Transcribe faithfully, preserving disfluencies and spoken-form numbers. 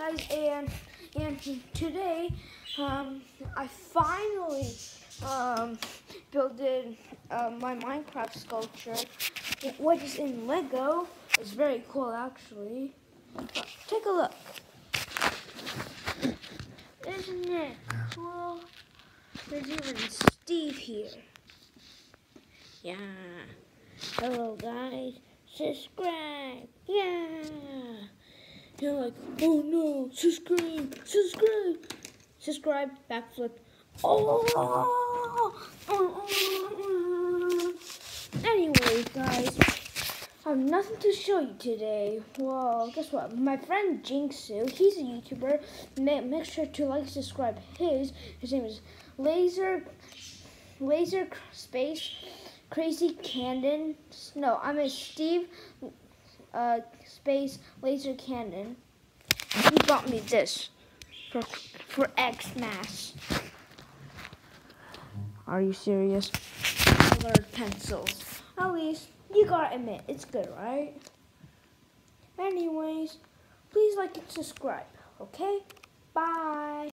guys, and and today um, I finally um, built uh, my Minecraft sculpture, which is in Lego. It's very cool, actually. Take a look. Isn't it cool? There's even Steve here. Yeah. Hello, guys. Subscribe. Yeah. You're like, oh no, subscribe, subscribe, subscribe, backflip. Oh. Anyways, guys, I have nothing to show you today. Well, guess what? My friend Jinxu, he's a YouTuber. Make, make sure to like, subscribe. His his name is Laser Laser Space Crazy Cannon. No, I'm a Steve. Uh, space laser cannon. He bought me this for for Xmas. Are you serious? Colored pencils. At least you gotta admit it's good, right? Anyways, please like and subscribe. Okay? Bye.